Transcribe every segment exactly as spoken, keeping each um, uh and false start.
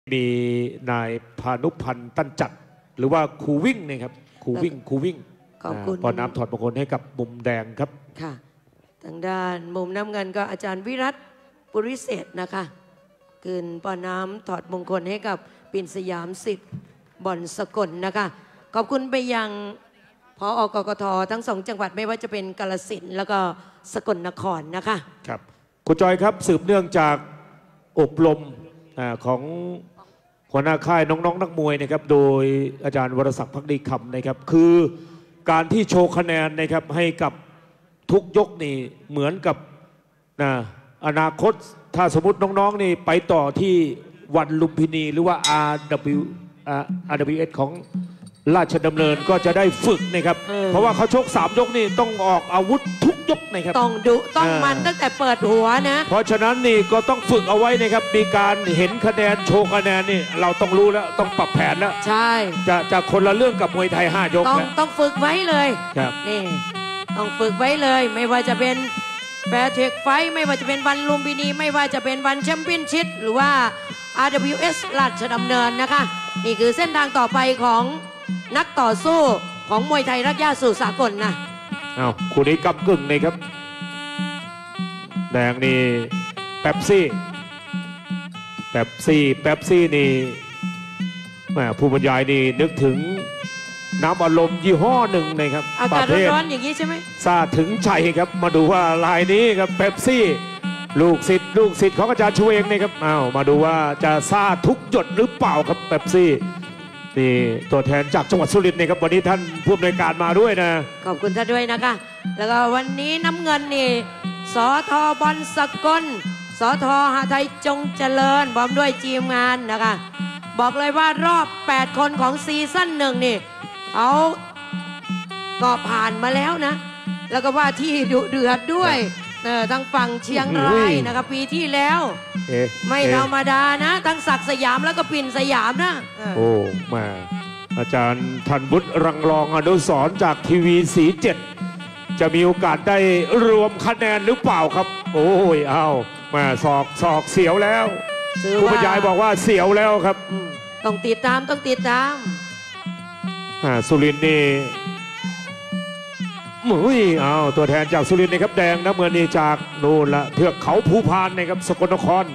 มีนายพานุพันธ์ตั้นจัดหรือว่าครูวิ่งนะครับครูวิ่งครูวิ่งขอบคุณพอน้ำถอดมงคลให้กับมุมแดงครับค่ะทางด้านมุมน้ำเงินก็อาจารย์วิรัตปุริเศษนะคะคืนปอน้ำถอดมงคลให้กับปิ่นสยามสิทธิ์บ่อนสกลนะคะขอบคุณไปยังพออกกททั้งสองจังหวัดไม่ว่าจะเป็นกาฬสินธุ์แล้วก็สกลนครนะคะครับคุณจอยครับสืบเนื่องจากอบรมของหัวหน้าค่ายน้องๆนักมวยนะครับโดยอาจารย์วรศักดิ์ภักดีคำนะครับคือการที่โชว์คะแนนนะครับให้กับทุกยกนี่เหมือนกับนะอนาคตถ้าสมมติน้องๆนี่ไปต่อที่วันลุมพินีหรือว่า อาร์ ดับเบิลยู อาร์ ดับเบิลยู เอส ของราชดำเนินก็จะได้ฝึกนะครับเพราะว่าเขาชกสามยกนี่ต้องออกอาวุธทุกยกนะครับต้องดุต้องมันตั้งแต่เปิดหัวนะเพราะฉะนั้นนี่ก็ต้องฝึกเอาไว้นะครับมีการเห็นคะแนนโชว์คะแนนนี่เราต้องรู้แล้วต้องปรับแผนแล้วใช่จะจะคนละเรื่องกับมวยไทยห้ายกต้องต้องฝึกไว้เลยครับนี่ต้องฝึกไว้เลยไม่ว่าจะเป็นแปรเทคไฟไม่ว่าจะเป็นวันลุมพินีไม่ว่าจะเป็นวันแชมเปี้ยนชิพหรือว่า อาร์ ดับเบิลยู เอส ราชดำเนินนะคะนี่คือเส้นทางต่อไปของนักต่อสู้ของมวยไทยรักย่าสู่สากลนะอ้าวคู่นี้กำกึ่งเลยครับแดงนี่เป๊ปซี่เป๊ปซี่เป๊ปซี่นี่แหมผู้บรรยายนี่นึกถึงน้ำอารมณ์ยี่ห้อหนึ่งนะครับอากาศร้อนๆอย่างนี้ใช่ไหมซาถึงใจครับมาดูว่าลายนี้ครับเป๊ปซี่ลูกศิษย์ลูกศิษย์ของอาจารย์ชูเองนะครับอ้าวมาดูว่าจะซาทุกหยดหรือเปล่าครับเป๊ปซี่นี่ตัวแทนจากจังหวัดสุรินทร์นะครับวันนี้ท่านผู้อำนวยการมาด้วยนะขอบคุณท่านด้วยนะคะแล้วก็วันนี้น้ำเงินนี่สอทบอลสกลสอทหาไทยจงเจริญพร้อมด้วยทีมงานนะคะบอกเลยว่ารอบแปดคนของซีซั่นหนึ่งนี่เอาก็ผ่านมาแล้วนะแล้วก็ว่าที่ดุเดือดด้วยเออทั้งฝั่งเชียงรายนะครับปีที่แล้วไม่ธรรมดานะทั้งศักดิ์สยามแล้วก็ปิ่นสยามนะโอ้มาอาจารย์ธัญวุฒิรังรองอนุสรณ์จากทีวีสีเจ็ดจะมีโอกาสได้รวมคะแนนหรือเปล่าครับโอ้ยเอามาศอกศอกเสียวแล้วผู้บรรยายบอกว่าเสียวแล้วครับต้องติดตามต้องติดตามสุรินทร์นี่มุ้ยเอาตัวแทนจากสุรินทร์นะครับแดงน้ำเงินนี่จากโน่นละเทือกเขาภูพานนะครับสกลนคร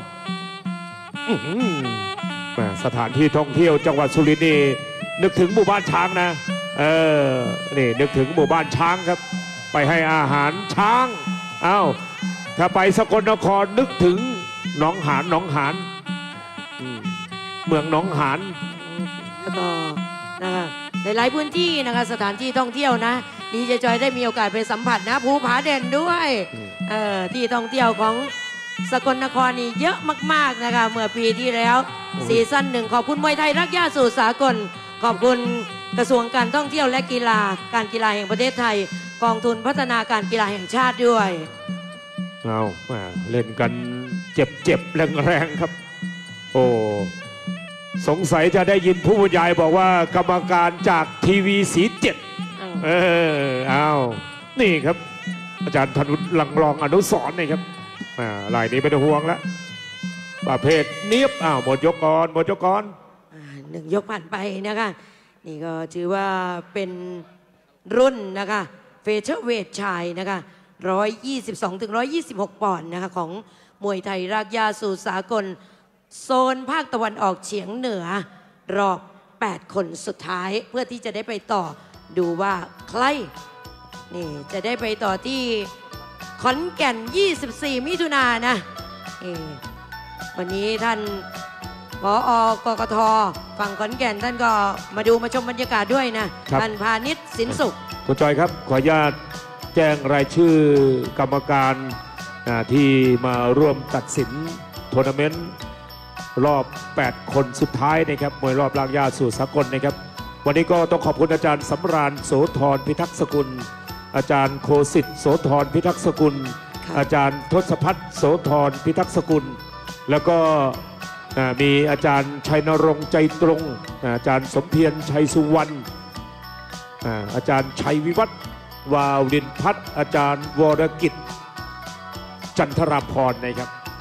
สถานที่ท่องเที่ยวจังหวัดสุรินทร์นี่นึกถึงหมู่บ้านช้างนะเออนี่นึกถึงหมู่บ้านช้างครับไปให้อาหารช้างอ้าวถ้าไปสกลนครนึกถึงหนองหานหนองหานเมืองหนองหานแล้วก็นะคะหลายๆพื้นที่นะคะสถานที่ท่องเที่ยวนะดีเจจอยได้มีโอกาสไปสัมผัสนะภูผาเด่นด้วยเอ่อที่ท่องเที่ยวของสกลนครนี่เยอะมากๆนะคะเมื่อปีที่แล้วซีซั่นหนึ่งขอบคุณมวยไทยรักย่าสู่สากลขอบคุณกระทรวงการท่องเที่ยวและกีฬาการกีฬาแห่งประเทศไทยกองทุนพัฒนาการกีฬาแห่งชาติด้วยเอาเล่นกันเจ็บๆแรงๆครับโอ้สงสัยจะได้ยินผู้บรรยายบอกว่ากรรมการจากทีวีสีเจ็ดเออเอานี่ครับอาจารย์ธัญวุฒิรังรองอนุสรณ์นี่ครับอ่าลายนี้ไม่ต้องห่วงแล้วประเภทเนียบอ้าวหมดยกก่อนหมดยกก่อนหนึ่งยกผ่านไปนะคะนี่ก็ถือว่าเป็นรุ่นนะคะเฟเธอร์เวทชายนะคะร้อยยี่สิบสองถึงร้อยยี่สิบหกปอนด์นะคะของมวยไทยรากหญ้าสู่สากลโซนภาคตะวันออกเฉียงเหนือรอบแปดคนสุดท้ายเพื่อที่จะได้ไปต่อดูว่าใครนี่จะได้ไปต่อที่ขอนแก่นยี่สิบสี่มิถุนายนนะวันนี้ท่านผอ.กกท.ฝั่งขอนแก่นท่านก็มาดูมาชมบรรยากาศด้วยนะท่านพานิชสินสุขคุณจอยครับขออนุญาตแจ้งรายชื่อกรรมการที่มาร่วมตัดสินทัวร์นาเมนต์รอบแปดคนสุดท้ายนะครับมวยรอบรากหญ้าสู่สากลนะครับวันนี้ก็ต้องขอบคุณอาจารย์สำราญโสธรพิทักษ์สกุลอาจารย์โคสิทธิ์โสธรพิทักษ์สกุลอาจารย์ทศพัฒน์โสธรพิทักษ์สกุลแล้วก็มีอาจารย์ชัยนรงค์ใจตรงอาจารย์สมเพียรชัยสุวรรณอาจารย์ชัยวิวัฒน์วาวินพัฒน์อาจารย์วรกิจจันทราพรนะครับ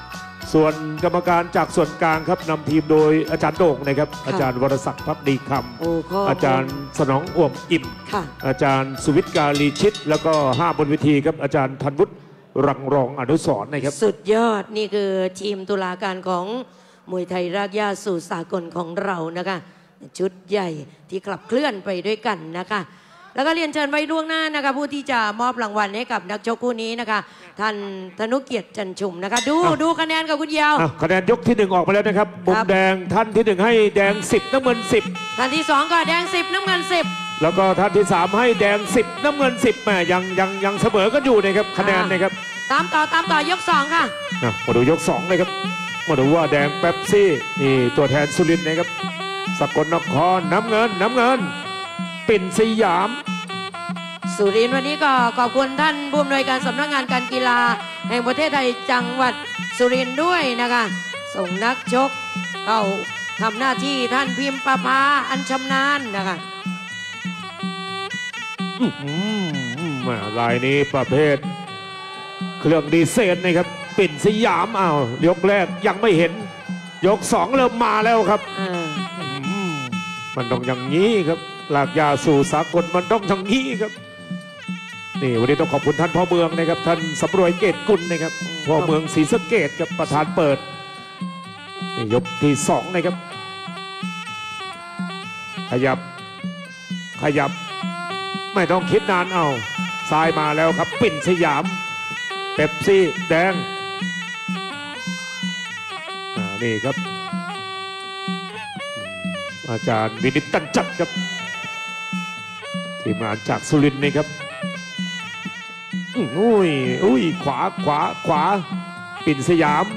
ส่วนกรรมการจากส่วนกลางครับนำทีมโดยอาจารย์โด่งนะครับอาจารย์วรศักดิ์พักดีคำอาจารย์สนองอ่วมอิ่มอาจารย์สุวิทย์กาลีชิตแล้วก็ห้าบนเวทีครับอาจารย์ธัญวุฒิรังรองอนุสรณ์นะครับสุดยอดนี่คือทีมตุลาการของมวยไทยรากหญ้าสู่สากลของเรานะคะชุดใหญ่ที่ขับเคลื่อนไปด้วยกันนะคะแล้วก็เรียนเชิญไว้ล่วงหน้านะคะผู้ที่จะมอบรางวัลให้กับนักชกคู่นี้นะคะท่านธนุเกียรติจันชุมนะคะดูดูคะแนนกับคุณยาวคะแนนยกที่หนึ่งออกมาแล้วนะครับมุมแดงท่านที่หนึ่งให้แดงสิบน้ำเงินสิบท่านที่สองก็แดงสิบน้ำเงินสิบแล้วก็ท่านที่สามให้แดงสิบน้ำเงินสิบแหมยังยังยังเสมอกันอยู่นะครับคะแนนนะครับตามต่อตามต่อยกสองค่ะมาดูยกสองเลยครับมาดูว่าแดงเป๊ปซี่นี่ตัวแทนสุรินทร์นะครับสกลนครน้ำเงินน้ำเงินปิ่นสยามสุรินทร์วันนี้ก็ขอบคุณท่านผู้อำนวยการสำนักงานการกีฬาแห่งประเทศไทยจังหวัดสุรินทร์ด้วยนะคะส่งนักชกเข้าทำหน้าที่ท่านพิมพ์ประภาอันชำนาญนะคะรายนี้ประเภทเครื่องดีเซลนะครับปิ่นสยามอ้าวยกแรกยังไม่เห็นยกสองเริ่มมาแล้วครับมันต้องอย่างนี้ครับหลากยาสู่สากลมันต้องอย่างนี้ครับนี่วันนี้ต้องขอบคุณท่านพ่อเมืองนะครับท่านสำรวยเกตกุลนะครับพ่อเมืองศรีสะเกษกับประธานเปิดนี่ยกที่สองนะครับขยับขยับไม่ต้องคิดนานเอาซ้ายมาแล้วครับปิ่นสยามเป๊ปซี่แดงนี่ครับอาจารย์วินิตตันจัดครับทีมงานจากสุรินทร์นี่ครับอุ้ยอุ้ยขวาขวาขวาปิ่นสยาม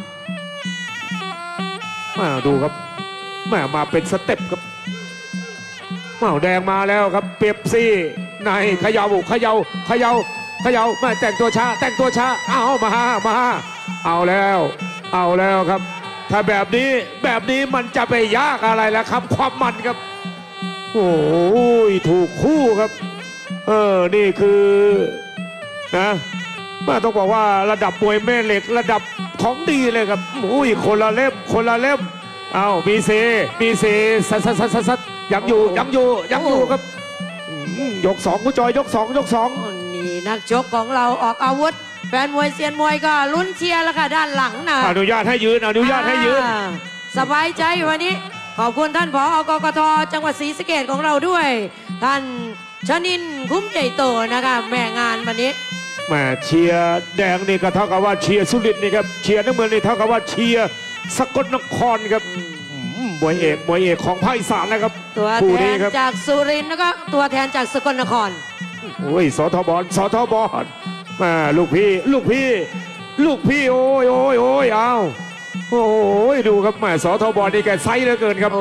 มาดูครับมามาเป็นสเต็ปครับเมาแดงมาแล้วครับเป๊ปซี่ในขย่าขย่าขย่าขย่ามาแต่งตัวช้าแต่งตัวช้าเอามามาเอาแล้วเอาแล้วครับถ้าแบบนี้แบบนี้มันจะไปยากอะไรแล้วครับความมันครับโอ้ยถูกคู่ครับเออนี่คือนะมาต้องบอกว่าระดับมวยแม่เหล็กระดับของดีเลยครับอุ้ยคนละเล่มคนละเล่มเอามีเซมีเซสัสสัสสัสยังอยู่ยังอยู่ยังอยู่ครับยกสองคุณจอยยกสองยกสองนี่นักชกของเราออกอาวุธแฟนมวยเซียนมวยก็ลุ้นเชียร์แล้วค่ะด้านหลังนะอนุญาตให้ยืนอนุญาตให้ยืนสบายใจวันนี้ขอบคุณท่านผอ.กกท.จังหวัดศรีสะเกษของเราด้วยท่านชนินคุ้มใหญ่โตนะคะแม่งานวันนี้แม่เชียร์แดงนี่ก็เท่ากับว่าเชียร์สุรินทร์นี่ครับเชียร์น้ำเงินนี่เท่ากับว่าเชียร์สกลนครครับมวยเอกมวยเอกของภาคอีสานนะครับตัวแทนจากสุรินทร์แล้วก็ตัวแทนจากสกลนครโอ้ยสทบสทบมาลูกพี่ลูกพี่ลูกพี่โอ้ยโอ้ยโอ้ยเอาโอ้ยดูครับแม่สทบนี่แกไซส์เหลือเกินครับโอ้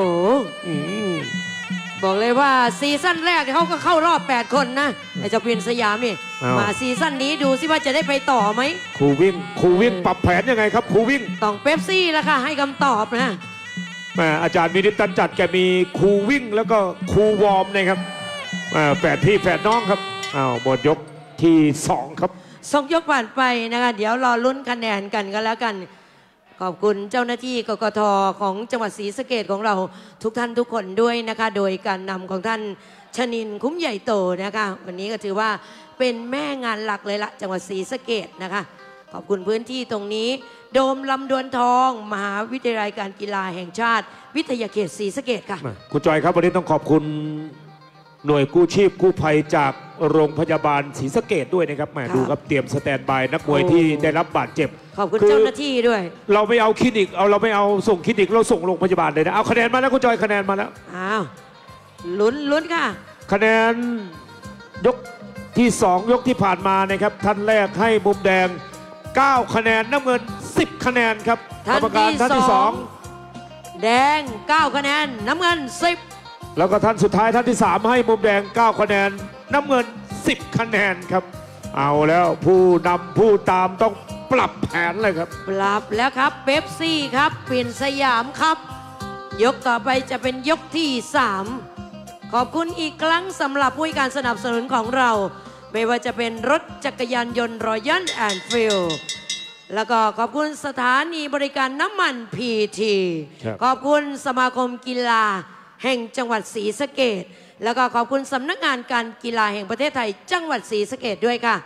บอกเลยว่าซีซั่นแรกเขาก็เข้ารอบแปดคนนะไอ้เจ้าปิ่นสยามนี่มาซีซั่นนี้ดูซิว่าจะได้ไปต่อไหมครูวิ่งครูวิ่งปรับแผนยังไงครับครูวิ่งต้องเป๊ปซี่แล้วค่ะให้คำตอบนะแม่อาจารย์วินิตตันจัดแกมีครูวิ่งแล้วก็ครูวอร์มนะครับแฝดพี่แฝดน้องครับอ้าวหมดยกที่สองครับสองยกผ่านไปนะคะเดี๋ยวรอลุ้นคะแนนกันก็แล้วกันขอบคุณเจ้าหน้าที่กกท.ของจังหวัดศรีสะเกษของเราทุกท่านทุกคนด้วยนะคะโดยการนำของท่านชนินคุ้มใหญ่โตนะคะวันนี้ก็ถือว่าเป็นแม่งานหลักเลยละจังหวัดศรีสะเกษนะคะขอบคุณพื้นที่ตรงนี้โดมลำดวนทองมหาวิทยาลัยการกีฬาแห่งชาติวิทยาเขตศรีสะเกษค่ะคุณจอยครับวันนี้ต้องขอบคุณหน่วยกู้ชีพกู้ภัยจากโรงพยาบาลศรีสะเกษด้วยนะครับแหมดูครับเตรียมสแตนบายนักมวยที่ได้รับบาดเจ็บขอบคุณเจ้าหน้าที่ด้วยเราไม่เอาคลินิกเอาเราไม่เอาส่งคลินิกเราส่งโรงพยาบาลเลยนะเอาคะแนนมาแล้วคุณจอยคะแนนมาแล้วอ้าวลุ้นลุ้นค่ะคะแนนยกที่สองยกที่ผ่านมานะครับท่านแรกให้มุมแดงเก้าคะแนนน้ำเงินสิบคะแนนครับกรรมการท่านที่สองแดงเก้าคะแนนน้ำเงินสิบแล้วก็ท่านสุดท้ายท่านที่สามให้มุมแดงเก้าคะแนนน้ำเงินสิบคะแนนครับเอาแล้วผู้นำผู้ตามต้องปรับแผนเลยครับปรับแล้วครับเป๊ปซี่ครับปิ่นสยามครับยกต่อไปจะเป็นยกที่สามขอบคุณอีกครั้งสำหรับผู้ให้การสนับสนุนของเราไม่ว่าจะเป็นรถจักรยานยนต์รอยัลแอนด์ฟิลด์แล้วก็ขอบคุณสถานีบริการน้ำมันพีทีครับขอบคุณสมาคมกีฬาแห่งจังหวัดศรีสะเกษแล้วก็ขอบคุณสำนักงานการกีฬาแห่งประเทศไทยจังหวัดศรีสะเกษด้วยค่ะ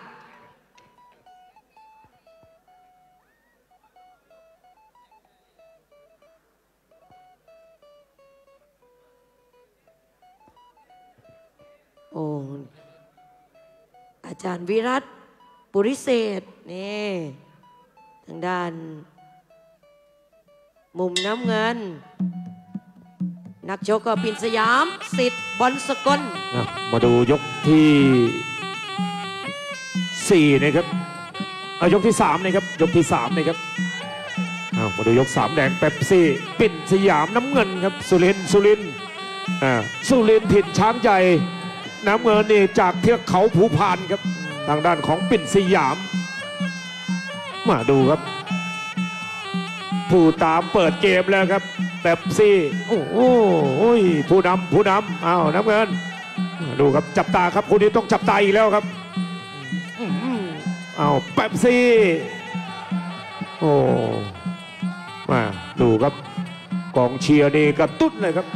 โอ้อาจารย์วิรัตปุริเศษนี่ทางด้าน มุมน้ำเงิน นักชกก็ปิ่นสยามสิทธิ์บอลสกลมาดูยกที่สี่นะครับเอายกที่สามนะครับยกที่สามนะครับเอามาดูยกสามแดงเป๊ปซี่ปิ่นสยามน้ำเงินครับสุรินทร์สุรินทร์อ่าสุรินทร์ถิ่นช้างใหญ่น้ำเงินนี่จากเทือกเขาภูพานครับทางด้านของปิ่นสยามมาดูครับผู้ตามเปิดเกมแล้วครับเป๊ปซี่โอ้โหผู้นำผู้นำอ้าวน้ำเงินดูครับจับตาครับคนนี้ต้องจับตาอีกแล้วครับอ้าวเป๊ปซี่โอ้มาดูครับกองเชียร์นี่กระตุ้นเลยครับ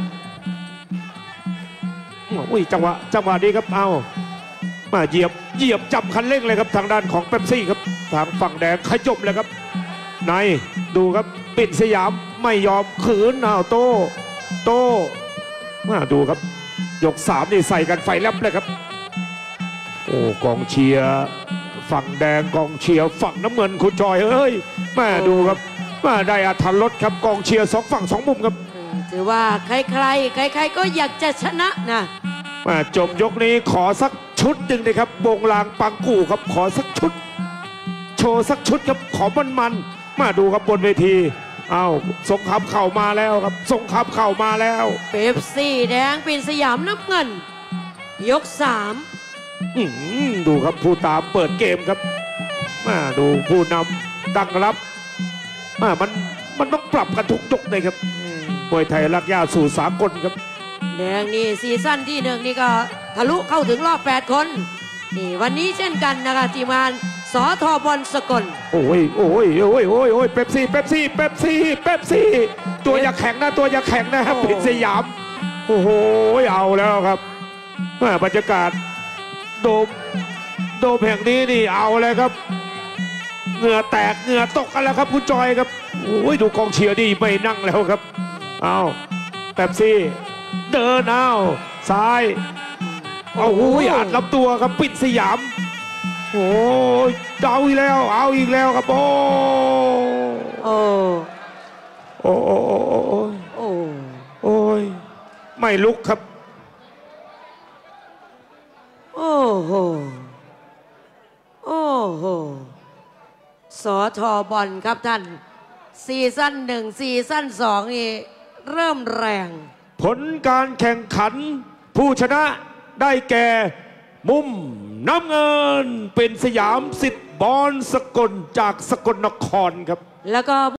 อุ้ยจังหวะจังหวะนี้ครับเอามาเหยียบเหยียบจับคันเร่งเลยครับทางด้านของเป๊ปซี่ครับทางฝั่งแดงขยมเลยครับในดูครับปิ่นสยามไม่ยอมขืนอ้าวโตโตมาดูครับยกสามนี่ใส่กันไฟแลบเลยครับโอ้กองเชียร์ฝั่งแดงกองเชียร์ฝั่งน้ำเงินคุณจอยเอ้ยมาดูครับมาได้อัธรสครับกองเชียร์สองฝั่งสองมุมครับถือว่าใครๆใครๆก็อยากจะชนะนะมาจบยกนี้ขอสักชุดหนึ่งนะครับวงลางปังกู่ครับขอสักชุดโชว์สักชุดครับขอมันมันมาดูครับบนเวทีอ้าวสงครามเข่ามาแล้วครับสงครามเข่ามาแล้วเป๊ปซี่แดงปิ่นสยามน้ำเงินยกสามดูครับผู้ตามเปิดเกมครับมาดูผู้นำตั้งรับมามันมันต้องปรับกันทุกยกเลยครับมวยไทยรักย่าสู่สากลครับแดงนี่ซีซั่นที่หนึ่งนี่ก็ทะลุเข้าถึงรอบแปดคนนี่วันนี้เช่นกันนะคะทีมงานสอทบอลสกลโอ้ยโอ้ยโอ้ยโอ้ยโอ้ยเป๊ปซี่เป๊ปซี่เป๊ปซี่เป๊ปซี่ตัวอย่าแข็งนะตัวอย่าแข็งนะครับปิ่นสยามโอ้โหเอาแล้วครับบรรยากาศโดมโดมแห่งนี้นี่เอาเลยครับเหงื่อแตกเหงื่อตกกันแล้วครับคุณจอยครับโอ้ยดูกองเชียร์ดีไม่นั่งแล้วครับเอาเป๊ปซี่เดินเอาซ้ายเอาหูยอัดลำตัวครับปิ่นสยามโอ้ยเอาอีกแล้วเอาอีกแล้วครับโอ้โอ้โอ้โอ้โอ้โอ้โอ้โอ้ยไม่ลุกครับโอ้โหโอ้โหสอทอบอลครับท่านซีซั่นหนึ่งซีซั่นสองนี่เริ่มแรงผลการแข่งขันผู้ชนะได้แก่มุมน้ำเงินเป็นสยามสิทธิ์บอลสกลจากสกลนครครับแล้วก็